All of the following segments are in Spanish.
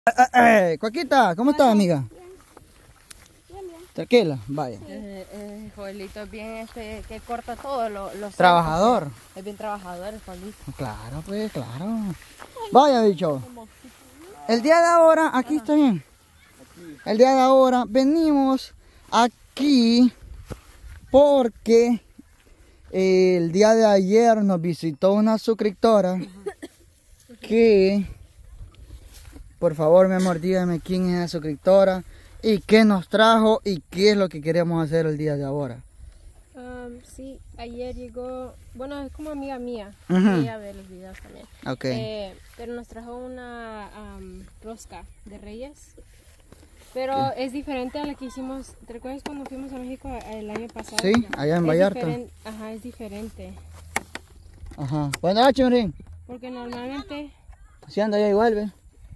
Cuaquita, ¿cómo estás, amiga? Bien, bien. Tranquila, vaya. Joelito es bien que corta todo los Trabajador. es bien trabajador, es Joelito. Claro, pues, claro. Vaya, bicho. El día de ahora, aquí está bien. El día de ahora venimos aquí porque el día de ayer nos visitó una suscriptora que, por favor, mi amor, dígame quién es la suscriptora y qué nos trajo y qué es lo que queremos hacer el día de ahora. Sí, ayer llegó, bueno, es como amiga mía, Ujú. ella ve los videos también. Ok. Pero nos trajo una rosca de Reyes, pero es diferente a la que hicimos. ¿Te recuerdas cuando fuimos a México el año pasado? Sí, allá en Vallarta. Ajá, es diferente, Ajá. Buenas noches, Marín. porque normalmente... Si anda ya igual, ve.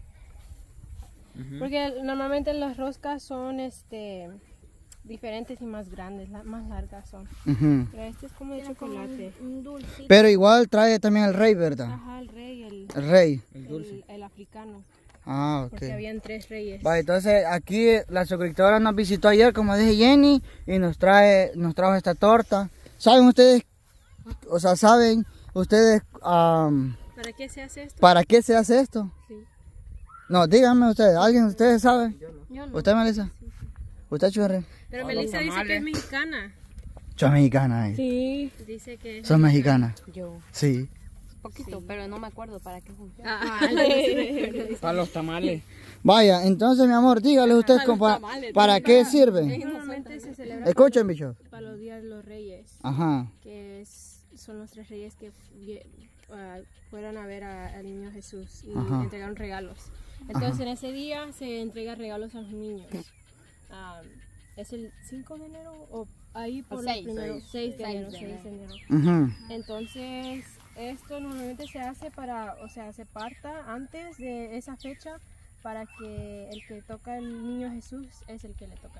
Porque normalmente las roscas son diferentes y más grandes, más largas son. Ujú. Pero este es como de chocolate. Un dulce. Pero igual trae también el rey, ¿verdad? Ajá, el rey, El rey. el africano. Ah, ok. Porque habían 3 reyes. Vale, entonces aquí la suscriptora nos visitó ayer, como dije, Jenny, y nos trajo esta torta. ¿Saben ustedes, o sea, saben ustedes ¿Para qué se hace esto? para qué se hace esto? Sí. No, díganme ustedes, ¿alguien de ustedes sabe? Yo no. ¿Usted, Melissa? ¿Usted, Churre? Pero Melissa dice que es mexicana. Son mexicanas, Sí. Dice que es Son mexicanas. Yo. Sí. Poquito, pero no me acuerdo para qué funciona. Para los tamales. Vaya, entonces, mi amor, dígale usted para qué sirve. Normalmente se celebra Escuchen, bicho. para los días de los reyes. Ajá. Son los 3 reyes que fueron a ver al niño Jesús y Ajá. entregaron regalos. Entonces en ese día se entrega regalos a los niños. ¿Es el 5 de enero o ahí por el primero? 6 de enero. 6 de enero. Ujú. Entonces esto normalmente se hace se parta antes de esa fecha para que el que toca el niño Jesús es el que le toca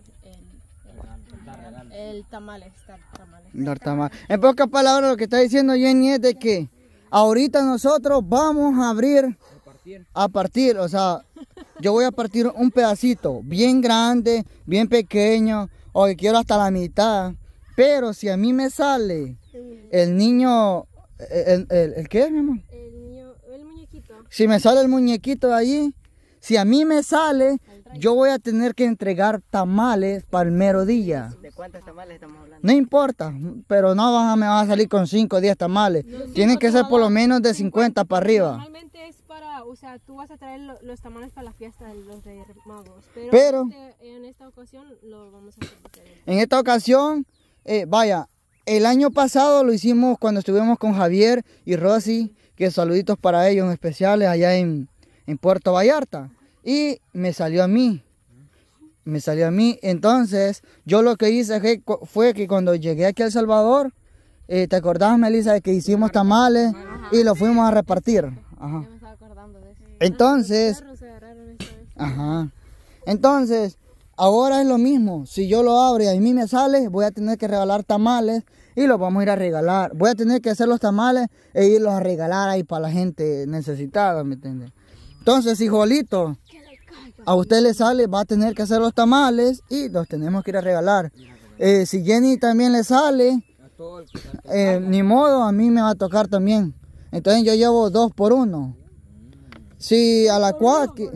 el tamales. Dar tamal. En pocas palabras, lo que está diciendo Jenny es de que ahorita nosotros vamos a partir, o sea, yo voy a partir un pedacito bien grande, bien pequeño, o que quiero hasta la mitad, pero si a mí me sale el niño, ¿el qué es, mi amor? El muñequito. Si me sale el muñequito de allí, si a mí me sale, yo voy a tener que entregar tamales para el mero día. ¿De cuántos tamales estamos hablando? No importa, pero no me va a salir con 5 o 10 tamales. Tienen que ser por lo menos de 50 para arriba. Normalmente es tú vas a traer los tamales para la fiesta de los Reyes Magos. Pero en esta ocasión lo vamos a hacer diferente. en esta ocasión, vaya, el año pasado lo hicimos cuando estuvimos con Javier y Rosy, que saluditos para ellos en especiales allá en Puerto Vallarta. Y me salió a mí. Entonces, yo lo que hice fue que cuando llegué aquí a El Salvador, ¿te acordás, Melissa, de que hicimos tamales y los fuimos a repartir? Ajá. Ya me estaba acordando de eso. Entonces, Los se agarraron esta vez. ajá. Entonces, ahora es lo mismo. Si yo lo abro y a mí me sale, voy a tener que regalar tamales y los vamos a ir a regalar. Voy a tener que hacer los tamales e irlos a regalar ahí para la gente necesitada, ¿me entiendes? Entonces, hijolito, a usted le sale, va a tener que hacer los tamales y los tenemos que ir a regalar. Si Jenny también le sale, ni modo, a mí me va a tocar también. Entonces yo llevo 2 por 1. Si a la cuaqui,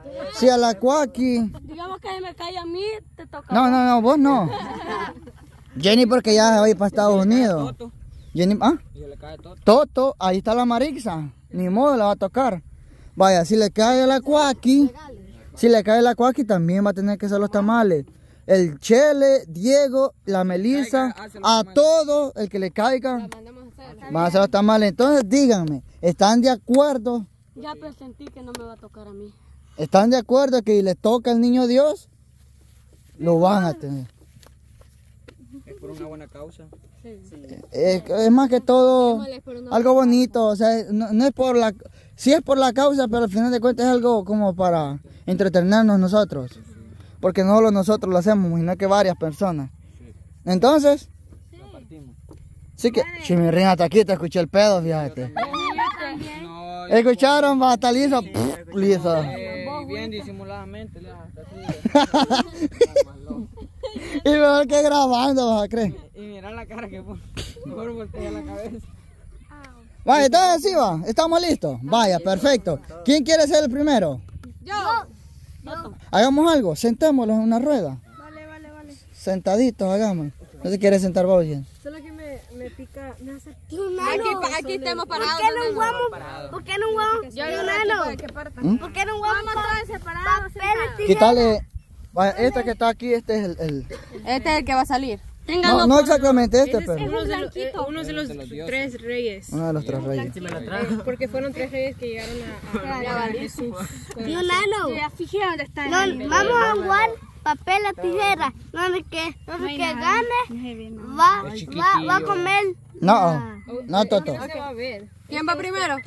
Digamos que me cae a mí, te toca. no, vos no. Jenny porque ya se va a ir para Estados Unidos. Jenny, Toto, ahí está la Marixa, ni modo, la va a tocar. Vaya, si le cae la cuaqui, también va a tener que hacer los tamales. El Chele, Diego, la Melissa, a todo el que le caiga, van a hacer los tamales. Entonces díganme, ¿están de acuerdo? Ya presentí que no me va a tocar a mí. ¿Están de acuerdo que les toca al niño Dios? Lo van a tener. Es por una buena causa. Es más que todo algo bonito, o sea, no es por la... Sí es por la causa, pero al final de cuentas es algo como para entretenernos nosotros. Porque no solo nosotros lo hacemos, sino que varias personas. Entonces, sí que... Si mi reina está aquí, te escuché el pedo, fíjate. ¿Escucharon? Va, está liso. Liso. bien disimuladamente le das hasta así. Y mejor que grabando, vas a creer. Y mira la cara que pone. Mejor voltea la cabeza. Vaya, entonces sí va, ¿estamos listos? Vaya, perfecto. ¿Quién quiere ser el primero? Yo. Hagamos algo, sentémoslos en una rueda. Vale. Sentaditos, hagamos. ¿No se quiere sentar vos bien? Solo que me pica, me hace... Aquí estamos parados. ¿Por qué no vamos? Yo no ¿de qué parte? ¿Por qué no vamos todos separados? Quítale. Vaya, este que está aquí, este es el... Este es el que va a salir. No exactamente este, pero... Uno de los tres reyes. Uno de los tres reyes. Porque fueron tres reyes que llegaron a Jesús. Y un nano. Fíjate dónde está. Vamos a jugar papel a tijera. No sé qué gane va a comer. No, Toto. Se va a ver. ¿Quién va primero?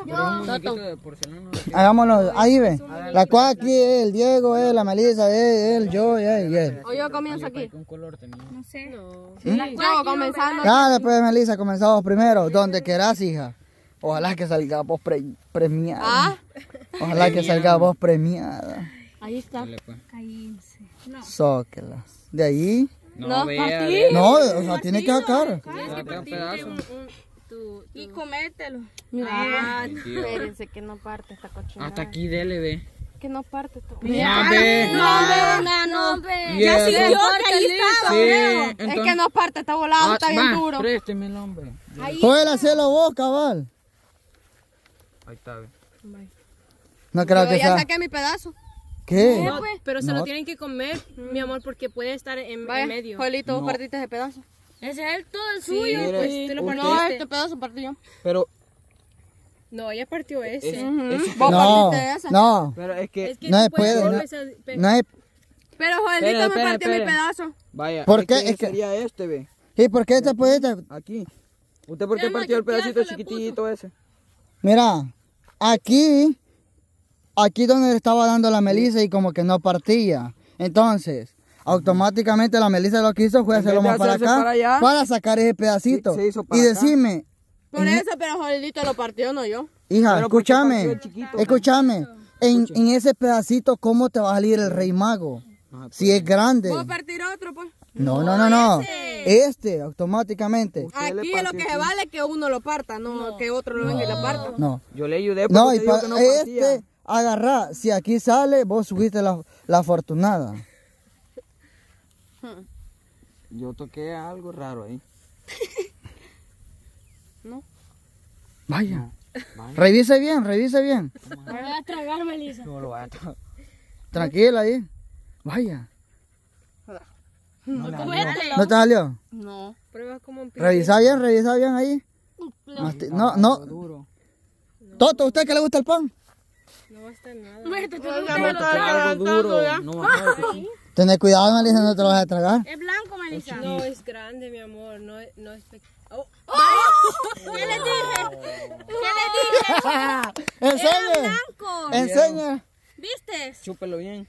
Hagámoslo, ahí ve. La cual aquí es el Diego, es la Melissa, es él, yo y él. O yo comienzo aquí. ¿Un color tenía? No sé. Yo comenzando. Ya, después Melissa, comenzamos primero. Donde querás, hija. Ojalá que salga vos premiada. Ojalá que salga vos premiada. Ahí está. Zóquelas. De ahí. No, vea. No, o sea, tiene que sacar. Un pedazo. Y comértelo. Espérense que no parte esta cochinada. Hasta aquí dele, ve. Que no parte esto. No, ve. No, Ya sintió que ahí estaba. Sí, Es que no parte, está volado, está bien duro. Présteme el hombre. Puedes hacerlo vos, cabal. Ahí está, ve. No creo Yo que ya sea. saqué mi pedazo. ¿Qué? No, pero se No. lo tienen que comer, mi amor, porque puede estar en medio. Joelito, vos partiste ese pedazo. Ese es todo el Sí, suyo. mire, Pues tú lo usted- No, partiste. este pedazo partí yo. Pero, No, ella partió ese. Vos No, partiste ese. no. pero es que, Es que No tú se puedes puede, hacer No hay. Pero Joelito Espere, me partió mi espere. pedazo. vaya. ¿Por qué? que Es que- sería este, ve. ¿Y por qué te puedes? Aquí. ¿Usted por qué partió el pedacito chiquitito ese? Mira, aquí donde le estaba dando la Melissa y como que no partía. Entonces, automáticamente la Melissa lo que hizo fue En vez hacerlo de más para hacerse acá para allá, para sacar ese pedacito. se hizo para Y acá. decime, Por eso, pero Joelito lo partió, no yo. hija, Pero ¿por qué partió escúchame, el chiquito? escúchame. En ese pedacito, ¿cómo te va a salir el rey mago? Ajá, Si es grande. ¿Puedo partir otro, pues? No. Este, automáticamente. Usted le Aquí lo partió que se aquí. vale es que uno lo parta, no que otro lo venga y lo parta. No. Yo le ayudé porque No, y usted dijo para que no partía. este, agarrá. Si aquí sale, vos subiste la afortunada. Yo toqué algo raro ahí. Vaya. Vaya. Revise bien. Me voy a tragar, Melissa. No lo voy a tocar. Tranquila ahí. Vaya. Comételo. ¿No te salió? No. Prueba como un Revisa bien ahí. No. Duro. Toto, ¿a usted que le gusta el pan? No va a estar nada. Yo toqué algo duro. No va a estar. Tené cuidado, Melissa, no te lo vas a tragar. Es blanco, Melissa. No, es grande, mi amor. No es Oh, ¿Qué le dije? ¿Qué le dije? Enseña. Blanco. Enseña. ¿Viste? Chúpelo bien.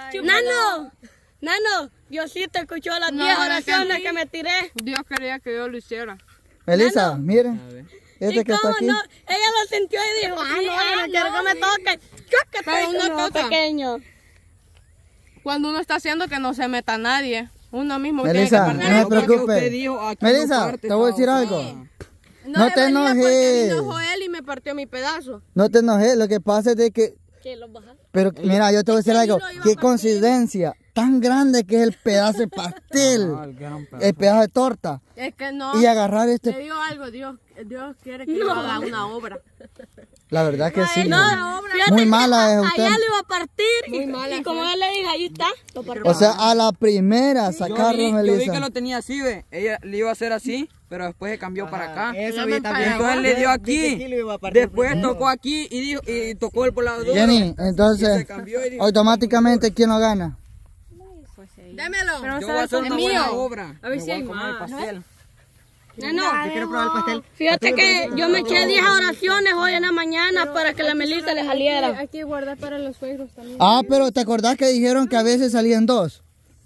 Nano, Diosito escuchó las 10 oraciones que me tiré. Dios quería que yo lo hiciera. Melissa, A miren. ver. Este que está aquí. Ella lo sintió y dijo, no quiero que me toque. Pero uno es pequeño. Cuando uno está haciendo que no se meta nadie, uno mismo Melissa, tiene que no se partir. preocupe. Usted dijo, aquí Melissa, no parte, te voy a decir Pau. algo. No se te venía porque enojes. vino Joel y me partió mi pedazo. No te enojes. Lo que pasa es de que... que lo baja. Pero mira, yo te voy a decir algo. lo iba a Qué partir. coincidencia. Tan grande que es el pedazo de pastel. Ah, el gran pedazo. El pedazo de torta. Es que no. Y agarrar Te este... digo algo, Dios quiere que yo haga una obra. La verdad que sí. Fíjate Muy que mala es usted. Allá lo iba a partir y como yo le dije, ahí está, lo partió. O sea, a la primera sacarlo, Yo vi Melissa. que lo tenía así, ve. Ella le iba a hacer así, pero después se cambió para acá. Eso me vi también. Entonces le dio aquí. Aquí lo iba a partir Después primero. tocó aquí y, dijo, y tocó el volador. Jenny, Y entonces, se cambió y dijo, automáticamente, ¿quién lo gana? Démelo. yo voy a hacer una mío. buena obra. A ver Me si voy hay comer el más. pastel. Yo quiero probar el pastel. Fíjate que yo me eché 10 oraciones hoy en la mañana para que la Melissa le saliera. Hay que guardar para los suegros también. Ah, pero ¿te acordás que dijeron que a veces salían dos?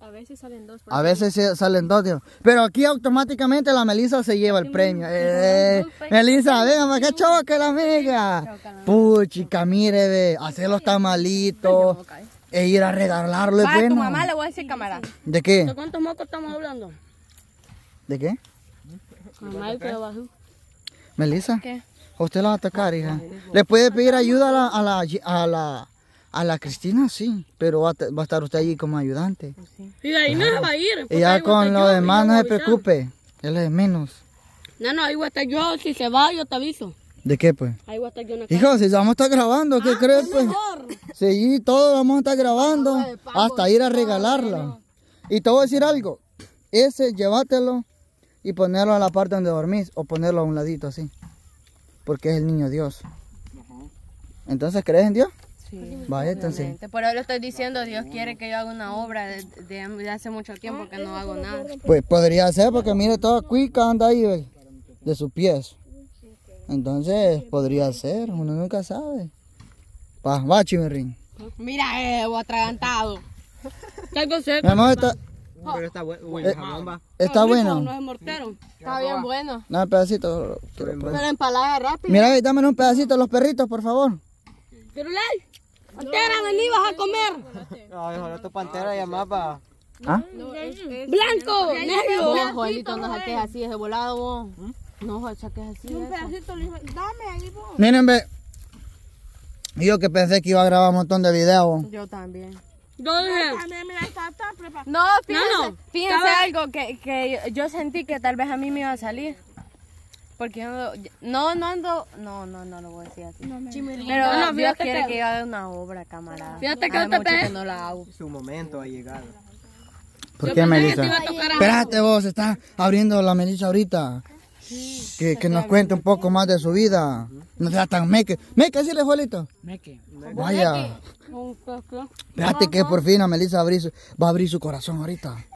A veces salen dos. A veces salen dos, tío. Pero aquí automáticamente la Melissa se lleva el premio. Melissa, venga, para que choque la amiga. Puchica, mire, ve, hacer los tamalitos e ir a regalarlo es Para bueno. tu mamá le voy a decir, camarada. ¿De qué? ¿De cuántos mocos estamos hablando? ¿De qué? Mamá, el que lo bajó. Melissa, ¿Qué? ¿a usted la va a atacar, hija? ¿Le puede pedir ayuda a la Cristina? Sí, pero va a estar usted allí como ayudante. Y de ahí no se va a ir. Y ya con lo demás no se preocupe, él es menos. No, ahí voy a estar yo. Si se va, yo te aviso. ¿De qué, pues? Ahí voy a estar yo en la casa. Hijo, si vamos a estar grabando, ¿qué crees, pues? Sí, todos vamos a estar grabando hasta ir a regalarla. Y te voy a decir algo, ese llévatelo y ponerlo a la parte donde dormís o ponerlo a un ladito así, porque es el niño Dios. Entonces, ¿crees en Dios? Sí. Vaya, entonces. Por eso le estoy diciendo, Dios quiere que yo haga una obra de hace mucho tiempo que no hago nada. Pues podría ser, porque mire, toda cuica anda ahí, ve, de sus pies. Entonces, podría ser, uno nunca sabe. Va, chimirrín. Mira, atragantado. Algo seco. Mi amor, está Pero está bueno, jamón va. bueno. No es mortero. Está bien bueno. Dame un pedacito. quiero probar. Pero empalada rápido. Mira, dame un pedacito a los perritos, por favor. Pero Pantera, vení, vas a comer. No, hijo, tu pantera ya más va. ¿Ah? Blanco, negro. No, Joelito, no saques así, es de volado vos. No, saques así. Un pedacito, dame ahí vos. Miren, ve. Yo que pensé que iba a grabar un montón de videos. Yo también. No, Fíjense algo que yo sentí que tal vez a mí me iba a salir. Porque yo no lo voy a decir así. Pero Dios quiere que yo haga una obra, camarada. Fíjate que hace mucho que no la hago. Su momento ha llegado. ¿Por qué, Melissa? Espérate vos, está abriendo la Melissa ahorita. Que nos cuente un poco más de su vida. No sea tan meque. Meque, decirle, Juelito. Meque. Vaya. Espérate que por fin a Melissa va a abrir su corazón ahorita.